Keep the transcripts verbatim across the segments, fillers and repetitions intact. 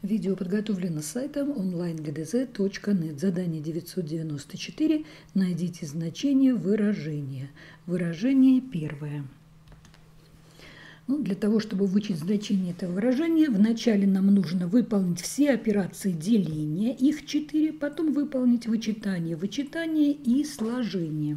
Видео подготовлено сайтом онлайн гэ дэ зэ точка нет. Задание девятьсот девяносто четыре. Найдите значение выражения. Выражение первое. Ну, для того, чтобы вычесть значение этого выражения, вначале нам нужно выполнить все операции деления, их четыре, потом выполнить вычитание, вычитание и сложение.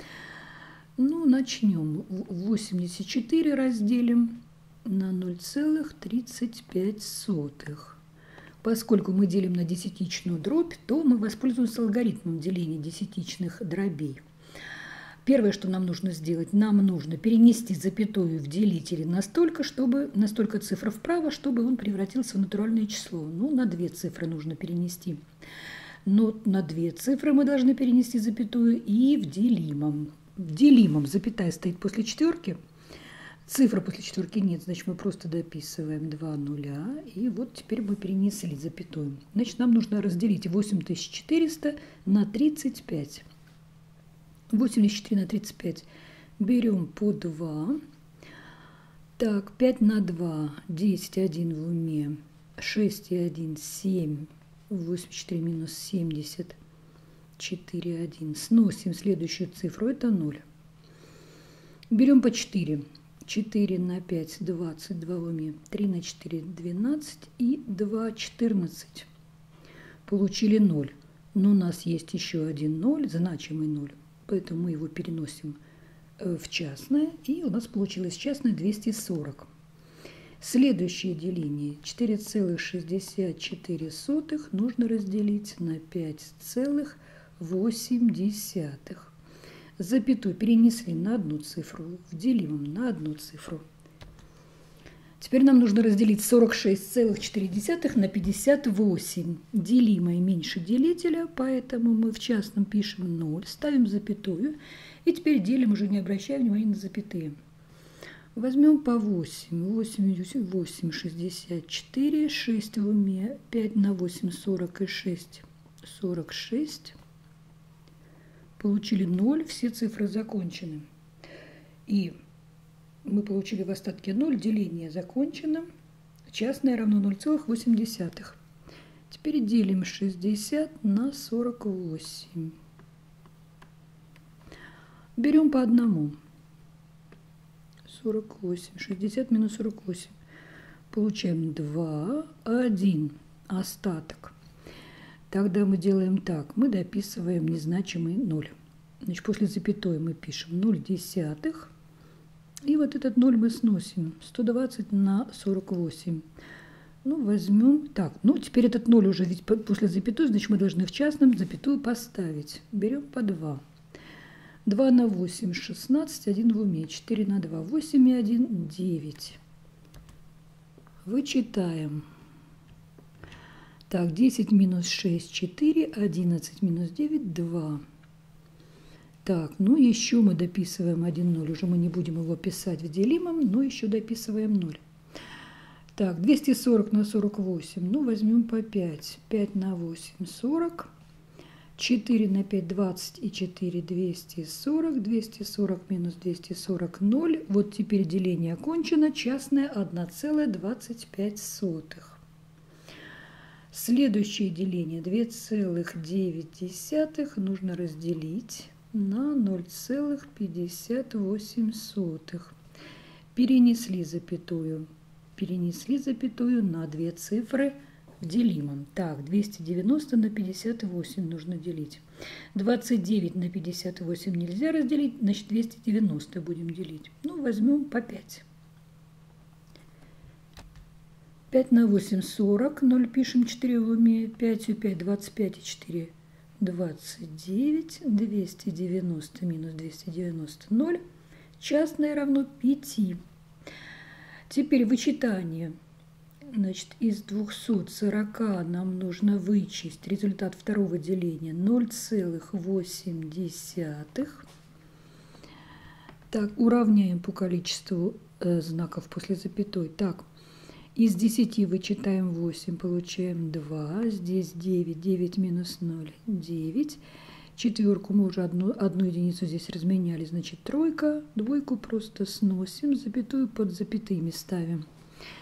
Ну, начнем. восемьдесят четыре разделим на ноль целых тридцать пять сотых. Поскольку мы делим на десятичную дробь, то мы воспользуемся алгоритмом деления десятичных дробей. Первое, что нам нужно сделать, нам нужно перенести запятую в делителе настолько, чтобы, настолько цифр вправо, чтобы он превратился в натуральное число. Ну, на две цифры нужно перенести. Но на две цифры мы должны перенести запятую и в делимом. В делимом запятая стоит после четверки. Цифры после четверки нет, значит, мы просто дописываем два нуля. И вот теперь мы перенесли запятую. Значит, нам нужно разделить восемь тысяч четыреста на тридцать пять. восемьдесят четыре на тридцать пять берем по два. Так, пять на два, десять, один в уме, шесть и один, семь, восемьдесят четыре минус семьдесят, четыре, один. Сносим следующую цифру, это ноль. Берем по четыре. четыре на пять, двадцать, два в уме, три на четыре, двенадцать и два, четырнадцать. Получили ноль. Но у нас есть еще один ноль, значимый ноль. Поэтому мы его переносим в частное, и у нас получилось частное двести сорок. Следующее деление четыре целых шестьдесят четыре сотых нужно разделить на пять целых восемь десятых. Запятую перенесли на одну цифру, в делимом на одну цифру. Теперь нам нужно разделить сорок шесть целых четыре десятых на пятьдесят восемь. Делимое меньше делителя, поэтому мы в частном пишем ноль, ставим запятую. И теперь делим, уже не обращая внимания на запятые. Возьмем по восемь. восемь, восемь, шестьдесят четыре, шесть в уме, пять на восемь, сорок и шесть, сорок шесть. Получили ноль, все цифры закончены. И мы получили в остатке ноль, деление закончено. Частное равно ноль целых восемь десятых. Теперь делим шестьдесят на сорок восемь. Берем по одному. сорок восемь. шестьдесят минус сорок восемь. Получаем два, один. Остаток. Тогда мы делаем так. Мы дописываем незначимый ноль. Значит, после запятой мы пишем ноль десятых. И вот этот ноль мы сносим. сто двадцать на сорок восемь. Ну, возьмем так. Ну, теперь этот ноль уже ведь после запятой, значит, мы должны в частном запятую поставить. Берем по два. два на восемь, шестнадцать, один в уме. четыре на два, восемь и один, девять. Вычитаем. Так, десять минус шесть, четыре, одиннадцать минус девять, два. Так, ну еще мы дописываем один ноль. Уже мы не будем его писать в делимом, но еще дописываем ноль. Так, двести сорок на сорок восемь. Ну, возьмем по пять. пять на восемь, сорок. четыре на пять, двадцать и четыре, двести сорок. двести сорок минус двести сорок, ноль. Вот теперь деление окончено. Частное одна целая двадцать пять сотых. Следующее деление две целых девять десятых нужно разделить на ноль целых пятьдесят восемь сотых. Перенесли запятую. Перенесли запятую на две цифры в делимом. Так, двести девяносто на пятьдесят восемь нужно делить. двадцать девять на пятьдесят восемь нельзя разделить, значит двести девяносто будем делить. Ну, возьмем по пять. пять на восемь, сорок, ноль пишем, четыре в уме, пять и пять, двадцать пять и четыре, двадцать девять, двести девяносто минус двести девяносто, ноль, частное равно пяти. Теперь вычитание. Значит, из двухсот сорока нам нужно вычесть результат второго деления ноль целых восемь десятых. Так, уравняем по количеству э, знаков после запятой. Так, из десяти вычитаем восемь, получаем два. Здесь девять. девять минус ноль. девять. Четверку мы уже одну, одну единицу здесь разменяли, значит тройка. Двойку просто сносим, запятую под запятыми ставим.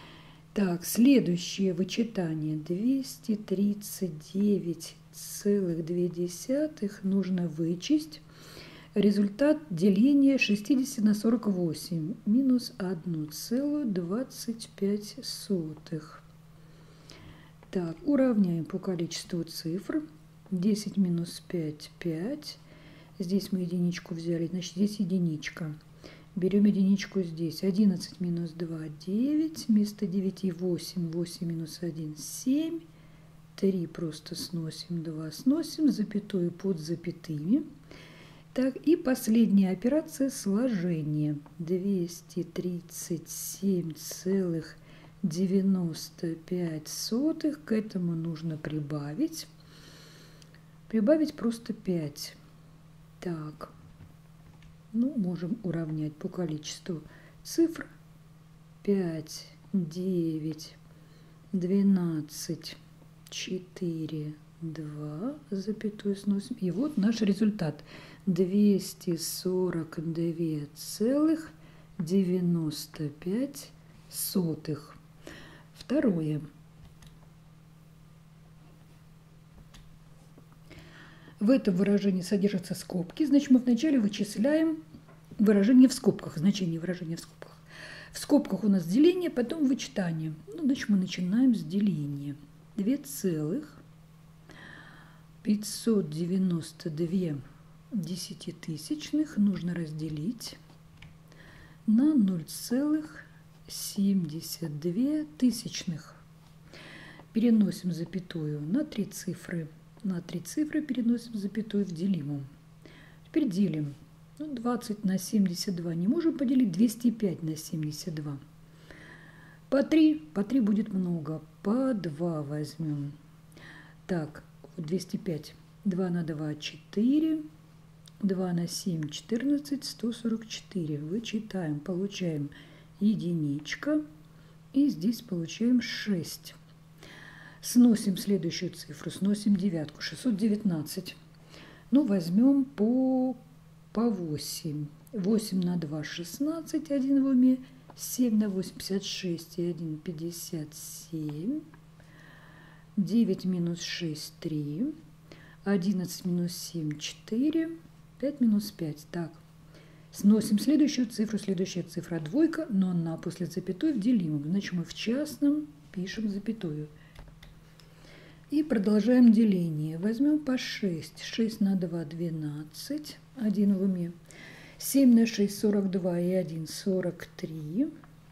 Так, следующее вычитание. двести тридцать девять целых две десятых нужно вычесть. Результат деления шестьдесят на сорок восемь минус одна целая двадцать пять сотых. Так, уравняем по количеству цифр. десять минус пять – пять. Здесь мы единичку взяли, значит, здесь единичка. Берем единичку здесь. одиннадцать минус два – девять. Вместо девяти – восемь. восемь минус один – семь. три просто сносим, два сносим, запятую под запятыми. Так, и последняя операция – сложение. двести тридцать семь целых девяносто пять сотых. К этому нужно прибавить. Прибавить просто пять. Так, ну, можем уравнять по количеству цифр. пять, девять, двенадцать, четыре, два, запятую сносим. И вот наш результат. двести сорок два целых девяносто пять сотых. Второе. В этом выражении содержатся скобки, значит, мы вначале вычисляем выражение в скобках, значение выражения в скобках. В скобках у нас деление, потом вычитание. Ну, значит, мы начинаем с деления. два целых пятьсот девяносто две десятитысячных нужно разделить на ноль целых семьдесят две тысячных. Переносим запятую на три цифры. На три цифры переносим запятую в делимом. Теперь делим. Ну, двадцать на семьдесят два не можем поделить. двести пять на семьдесят два. По три. По три будет много. По два возьмем. Так, двести пять. два на два – четыре. два на семь – четырнадцать. сто сорок четыре. Вычитаем. Получаем единичка. И здесь получаем шесть. Сносим следующую цифру, сносим девятку, шестьсот девятнадцать. Ну, возьмем по, по восемь. восемь на два – шестнадцать, один в уме. семь на восемь – пятьдесят шесть, и один – пятьдесят семь. девять минус шесть – три. одиннадцать минус семь – четыре. пять минус пять. Так, сносим следующую цифру, следующая цифра двойка, но она после запятой в делимом. Значит, мы в частном пишем запятую. И продолжаем деление. Возьмем по шесть. шесть на два – двенадцать. один в уме. семь на шесть – сорок два, и один – сорок три.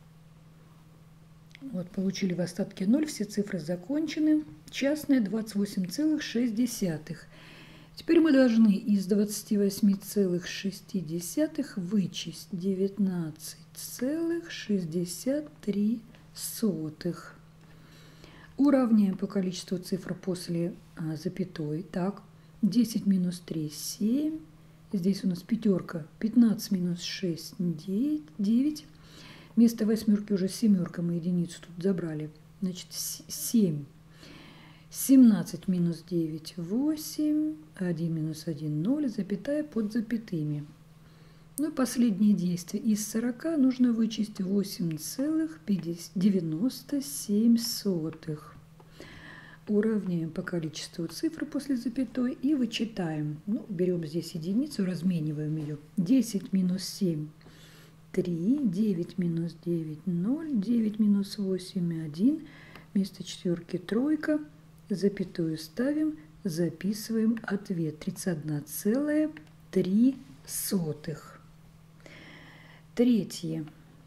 Вот, получили в остатке ноль. Все цифры закончены. Частная двадцать восемь целых шесть десятых. Теперь мы должны из двадцати восьми целых шести десятых вычесть девятнадцать целых шестьдесят три сотых. Уравняем по количеству цифр после а, запятой. Так, десять минус три – семь. Здесь у нас пятерка. пятнадцать минус шесть – девять. Вместо восьмерки уже семерка. Мы единицу тут забрали. Значит, семь. семнадцать минус девять – восемь. один минус один – ноль. Запятая под запятыми. Ну и последнее действие. Из сорока нужно вычесть восемь целых девяносто семь сотых. Уравняем по количеству цифр после запятой и вычитаем. Ну, берем здесь единицу, размениваем ее. десять минус семь – три. девять минус девять – ноль. девять минус восемь – один. Вместо четверки тройка. Запятую ставим. Записываем ответ. тридцать одна целая три сотых. Третье.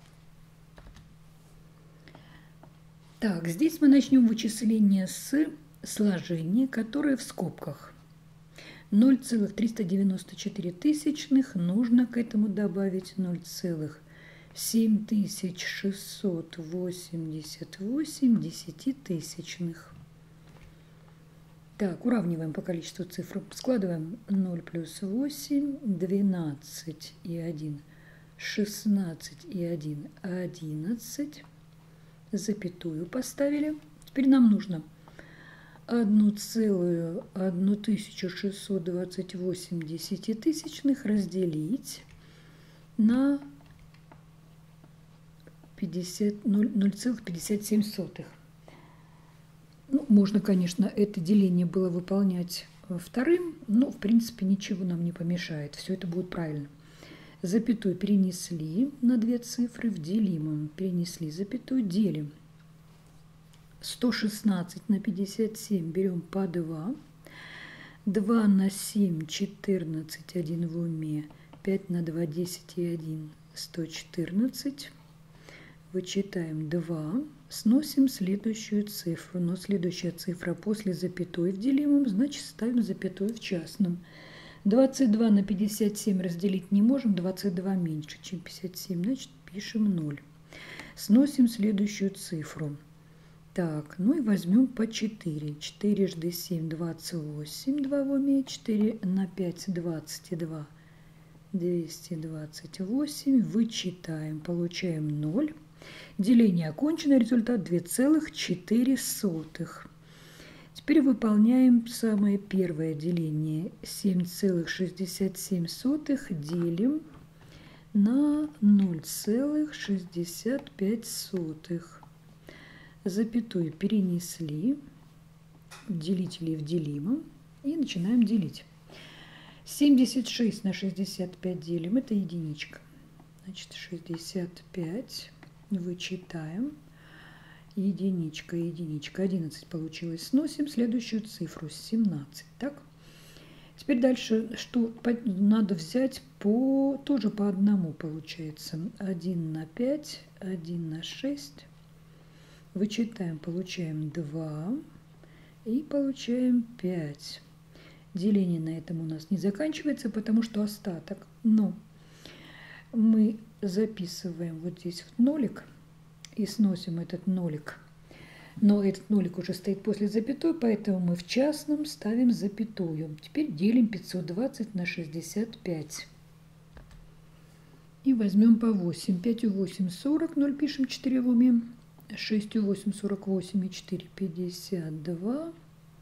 Так, здесь мы начнем вычисление с сложения, которое в скобках. ноль целых триста девяносто четыре тысячных. Нужно к этому добавить ноль целых семь тысяч шестьсот восемьдесят восемь десятитысячных. Так, уравниваем по количеству цифр. Складываем ноль плюс восемь, двенадцать и один. шестнадцать и один – одиннадцать. Запятую поставили. Теперь нам нужно одну целую одну тысячу шестьсот двадцать восемь десятитысячных разделить на ноль целых пятьдесят семь сотых. Ну, можно, конечно, это деление было выполнять вторым, но, в принципе, ничего нам не помешает. Все это будет правильно. Запятую перенесли на две цифры, в делимом перенесли запятую, делим. сто шестнадцать на пятьдесят семь берем по два. два на семь, четырнадцать, один в уме. пять на два, десять и один, сто четырнадцать. Вычитаем два. Сносим следующую цифру. Но следующая цифра после запятой в делимом, значит ставим запятую в частном. двадцать два на пятьдесят семь разделить не можем. двадцать два меньше, чем пятьдесят семь, значит пишем ноль. Сносим следующую цифру. Так, ну и возьмем по четыре. четыре жды семь, двадцать восемь, два в уме. четыре на пять, двадцать два, двести двадцать восемь. Вычитаем, получаем ноль. Деление окончено, результат две целых четыре сотых. Теперь выполняем самое первое деление. семь целых шестьдесят семь сотых делим на ноль целых шестьдесят пять сотых. Запятую перенесли в делителей в делимом и начинаем делить. семьдесят шесть на шестьдесят пять делим, это единичка. Значит, шестьдесят пять вычитаем. Единичка, единичка, одиннадцать получилось. Сносим следующую цифру, семнадцать. Так? Теперь дальше, что надо взять по, тоже по одному получается. один на пять, один на шесть. Вычитаем, получаем два и получаем пять. Деление на этом у нас не заканчивается, потому что остаток. Но мы записываем вот здесь вот нолик и сносим этот нолик. Но этот нолик уже стоит после запятой, поэтому мы в частном ставим запятую. Теперь делим пятьсот двадцать на шестьдесят пять. И возьмем по восемь. пять и восемь сорок, ноль пишем, четыре в уме. шесть и восемь сорок восемь и четыре пятьдесят два.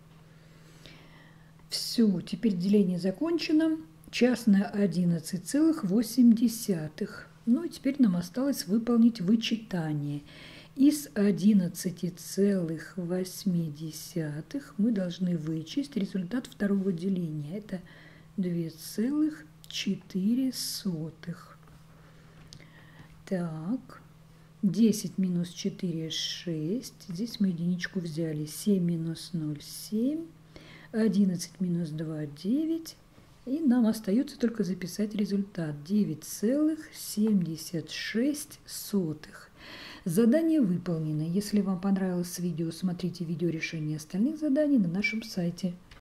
Все, теперь деление закончено. Частное одиннадцать целых восемь десятых. Ну и теперь нам осталось выполнить вычитание. Из одиннадцати целых восьми десятых мы должны вычесть результат второго деления. Это две целых четыре сотых. Так, десять минус четыре – шесть. Здесь мы единичку взяли. семь минус ноль – семь. одиннадцать минус два – девять. И нам остается только записать результат. девять целых семьдесят шесть сотых. Задание выполнено. Если вам понравилось видео, смотрите видео решения остальных заданий на нашем сайте.